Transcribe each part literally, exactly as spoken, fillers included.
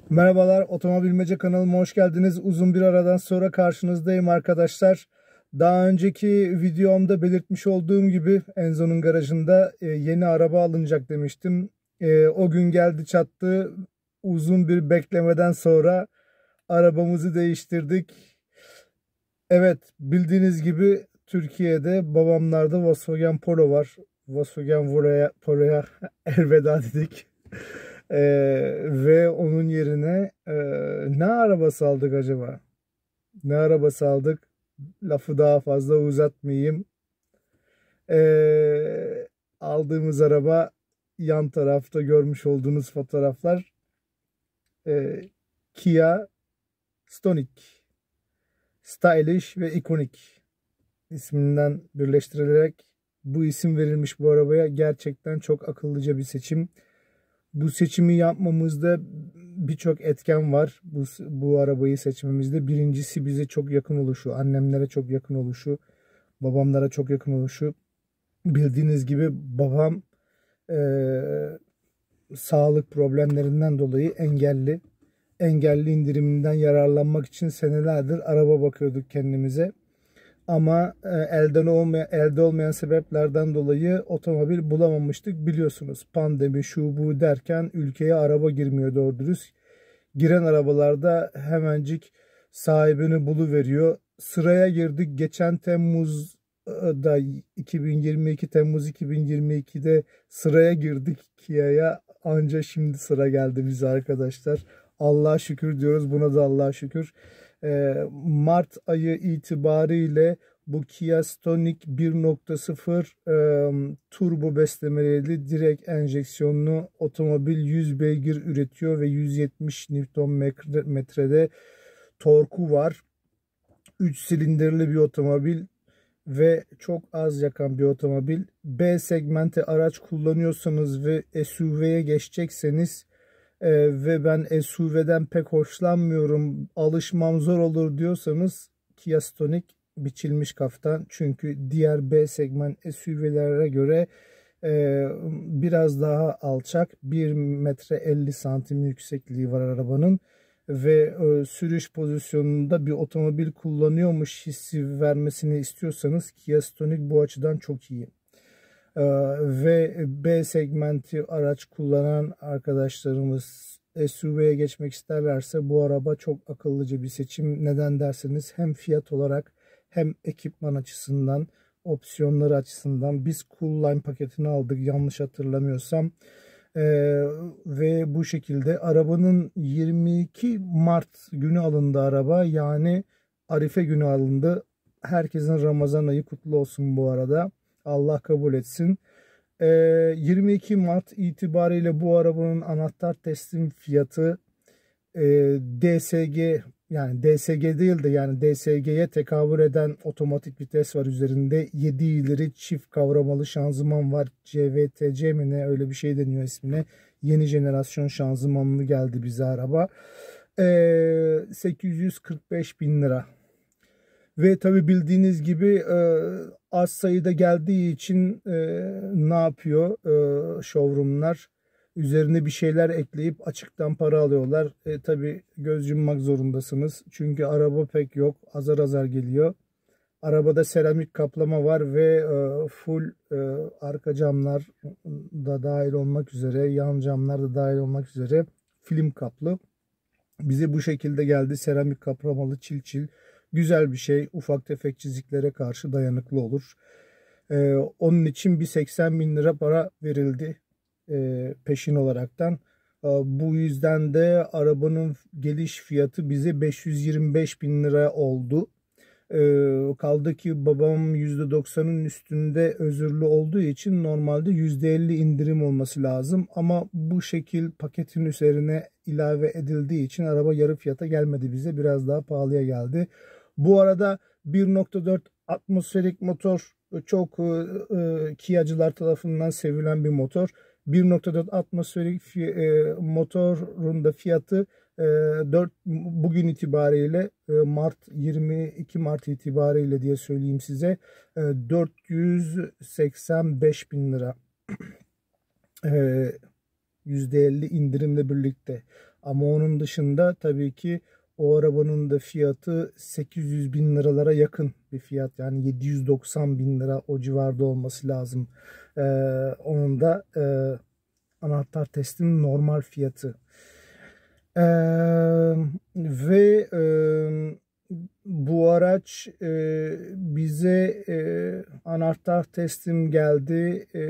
Merhabalar, Otomobil Bilmece kanalıma hoş geldiniz. Uzun bir aradan sonra karşınızdayım arkadaşlar. Daha önceki videomda belirtmiş olduğum gibi Enzo'nun garajında e, yeni araba alınacak demiştim. E, o gün geldi çattı. Uzun bir beklemeden sonra arabamızı değiştirdik. Evet, bildiğiniz gibi Türkiye'de babamlarda Volkswagen Polo var. Volkswagen Polo'ya Polo'ya elveda dedik. Ee, ve onun yerine e, ne arabası aldık acaba? Ne arabası aldık? Lafı daha fazla uzatmayayım. Ee, aldığımız araba yan tarafta görmüş olduğunuz fotoğraflar e, Kia Stonic. Stylish ve ikonik isminden birleştirilerek bu isim verilmiş bu arabaya. Gerçekten çok akıllıca bir seçim. Bu seçimi yapmamızda birçok etken var. Bu, bu arabayı seçmemizde. Birincisi bize çok yakın oluşu, annemlere çok yakın oluşu, babamlara çok yakın oluşu. Bildiğiniz gibi babam e, sağlık problemlerinden dolayı engelli. Engelli indiriminden yararlanmak için senelerdir araba bakıyorduk kendimize. Ama e, elden olmayan, elde olmayan sebeplerden dolayı otomobil bulamamıştık. Biliyorsunuz pandemi şu bu derken ülkeye araba girmiyor doğru dürüst. Giren arabalarda hemencik sahibini buluveriyor. Sıraya girdik. Geçen Temmuz'da iki bin yirmi iki Temmuz iki bin yirmi ikide sıraya girdik Kia'ya. Anca şimdi sıra geldi bize arkadaşlar. Allah'a şükür diyoruz. Buna da Allah'a şükür. Ee, Mart ayı itibariyle bu Kia Stonic bir nokta sıfır e, turbo beslemeli direkt enjeksiyonlu otomobil yüz beygir üretiyor ve yüz yetmiş Newton metrede torku var. üç silindirli bir otomobil ve çok az yakan bir otomobil. B segmenti araç kullanıyorsanız ve S U V'ye geçecekseniz e, ve ben S U V'den pek hoşlanmıyorum, alışmam zor olur diyorsanız Kia Stonic biçilmiş kaftan. Çünkü diğer B segment S U V'lere göre e, biraz daha alçak, bir metre elli santim yüksekliği var arabanın ve e, sürüş pozisyonunda bir otomobil kullanıyormuş hissi vermesini istiyorsanız Kia Stonic bu açıdan çok iyi. Ee, ve B segmenti araç kullanan arkadaşlarımız S U V'ye geçmek isterlerse bu araba çok akıllıca bir seçim. Neden derseniz hem fiyat olarak hem ekipman açısından, opsiyonları açısından biz Cool Line paketini aldık yanlış hatırlamıyorsam. Ee, ve bu şekilde arabanın yirmi iki Mart günü alındı araba, yani Arife günü alındı. Herkesin Ramazan ayı kutlu olsun bu arada. Allah kabul etsin. Ee, yirmi iki Mart itibariyle bu arabanın anahtar teslim fiyatı e, D S G, yani D S G değil de yani D S G'ye tekabül eden otomatik vites var üzerinde. yedi ileri çift kavramalı şanzıman var. C V T C mi ne, öyle bir şey deniyor ismine. Yeni jenerasyon şanzımanlı geldi bize araba. Ee, sekiz yüz kırk beş bin lira. Ve tabi bildiğiniz gibi e, az sayıda geldiği için e, ne yapıyor e, showroomlar? Üzerine bir şeyler ekleyip açıktan para alıyorlar. E, tabi göz yummak zorundasınız. Çünkü araba pek yok. Azar azar geliyor. Arabada seramik kaplama var ve e, full e, arka camlar da dahil olmak üzere, yan camlar da dahil olmak üzere film kaplı. Bize bu şekilde geldi. Seramik kaplamalı, çil çil. Güzel bir şey. Ufak tefek çiziklere karşı dayanıklı olur. Ee, onun için bir seksen bin lira para verildi e, peşin olaraktan. E, bu yüzden de arabanın geliş fiyatı bize beş yüz yirmi beş bin lira oldu. Ee, kaldı ki babam yüzde doksanın üstünde özürlü olduğu için normalde yüzde elli indirim olması lazım. Ama bu şekil paketin üzerine ilave edildiği için araba yarı fiyata gelmedi bize. Biraz daha pahalıya geldi. Bu arada bir nokta dört atmosferik motor çok e, Kia'cılar tarafından sevilen bir motor. bir nokta dört atmosferik e, motorun da fiyatı e, dört bugün itibariyle e, Mart yirmi iki Mart itibariyle diye söyleyeyim size e, dört yüz seksen beş bin lira. E, yüzde elli indirimle birlikte. Ama onun dışında tabii ki o arabanın da fiyatı sekiz yüz bin liralara yakın bir fiyat. Yani yedi yüz doksan bin lira o civarda olması lazım. Ee, onun da e, anahtar teslim normal fiyatı. Ee, ve e, bu araç e, bize e, anahtar teslim geldi. E,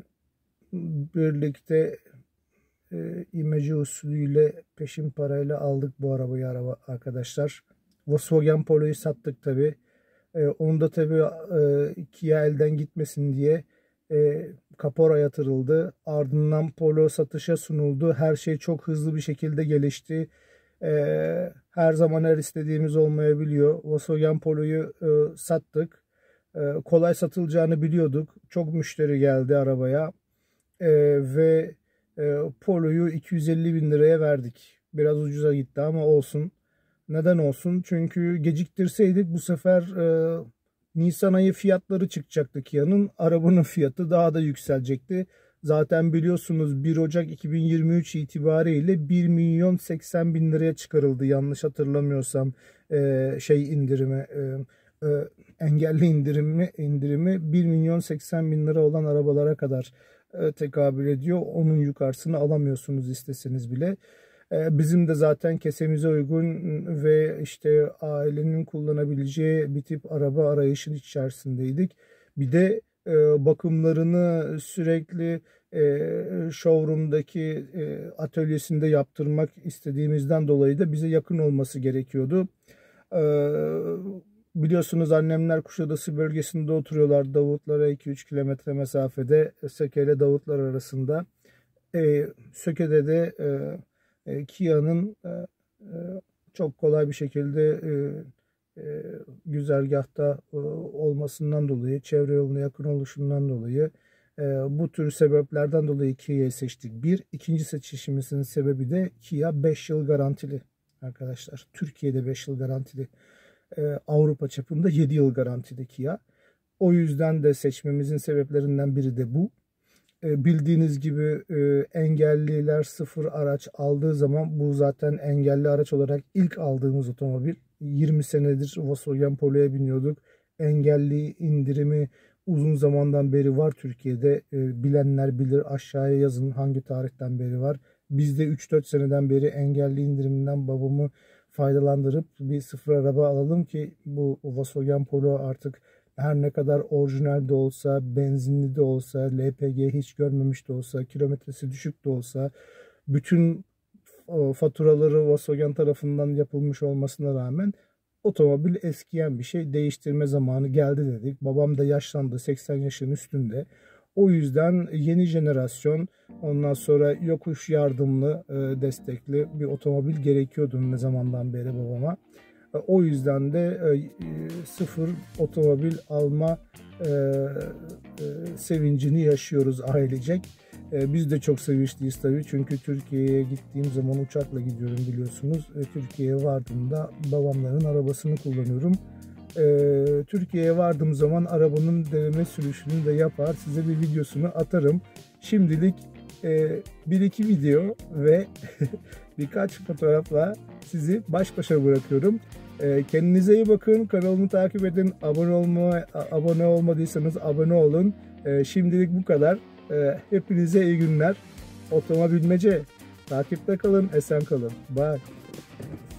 birlikte e, imece usulüyle peşin parayla aldık bu arabayı araba arkadaşlar. Volkswagen Polo'yu sattık tabi. E, onu da tabi e, Kia elden gitmesin diye e, kapora yatırıldı. Ardından Polo satışa sunuldu. Her şey çok hızlı bir şekilde gelişti. E, her zaman her istediğimiz olmayabiliyor. Volkswagen Polo'yu e, sattık. E, kolay satılacağını biliyorduk. Çok müşteri geldi arabaya. E, ve e, Polo'yu iki yüz elli bin liraya verdik. Biraz ucuza gitti ama olsun. Neden olsun? Çünkü geciktirseydik bu sefer e, Nisan ayı fiyatları çıkacaktı Kia'nın. Arabanın fiyatı daha da yükselecekti. Zaten biliyorsunuz bir Ocak iki bin yirmi üç itibariyle bir milyon seksen bin liraya çıkarıldı. Yanlış hatırlamıyorsam e, şey indirimi e, e, engelli indirimi indirimi bir milyon seksen bin lira olan arabalara kadar e, tekabül ediyor. Onun yukarısını alamıyorsunuz isteseniz bile. Bizim de zaten kesemize uygun ve işte ailenin kullanabileceği bir tip araba arayışın içerisindeydik. Bir de bakımlarını sürekli showroom'daki atölyesinde yaptırmak istediğimizden dolayı da bize yakın olması gerekiyordu. Biliyorsunuz annemler Kuşadası bölgesinde oturuyorlar. Davutlar'a iki üç kilometre mesafede, Söke ile Davutlar arasında. Söke'de de Kia'nın çok kolay bir şekilde güzergahta olmasından dolayı, çevre yoluna yakın oluşundan dolayı bu tür sebeplerden dolayı Kia'yı seçtik. Bir, ikinci seçişimizin sebebi de Kia beş yıl garantili arkadaşlar. Türkiye'de beş yıl garantili. Avrupa çapında yedi yıl garantili Kia. O yüzden de seçmemizin sebeplerinden biri de bu. Bildiğiniz gibi engelliler sıfır araç aldığı zaman bu zaten engelli araç olarak ilk aldığımız otomobil. yirmi senedir Volkswagen Polo'ya biniyorduk. Engelli indirimi uzun zamandan beri var Türkiye'de. Bilenler bilir, aşağıya yazın hangi tarihten beri var. Biz de üç dört seneden beri engelli indiriminden babamı faydalandırıp bir sıfır araba alalım ki bu Volkswagen Polo artık her ne kadar orijinal de olsa, benzinli de olsa, L P G hiç görmemiş de olsa, kilometresi düşük de olsa, bütün faturaları Volkswagen tarafından yapılmış olmasına rağmen otomobil eskiyen bir şey, değiştirme zamanı geldi dedik. Babam da yaşlandı, seksen yaşın üstünde. O yüzden yeni jenerasyon, ondan sonra yokuş yardımlı, destekli bir otomobil gerekiyordu ne zamandan beri babama. O yüzden de sıfır otomobil alma sevincini yaşıyoruz ailecek. Biz de çok sevinçliyiz tabii. Çünkü Türkiye'ye gittiğim zaman uçakla gidiyorum biliyorsunuz. Türkiye'ye vardığımda babamların arabasını kullanıyorum. Türkiye'ye vardığım zaman arabanın deneme sürüşünü de yapar. Size bir videosunu atarım. Şimdilik bir iki video ve birkaç fotoğrafla sizi baş başa bırakıyorum. Kendinize iyi bakın. Kanalımı takip edin. Abone olma, abone olmadıysanız abone olun. Şimdilik bu kadar. Hepinize iyi günler. Otomobilmece. Takipte kalın. Esen kalın. Bye.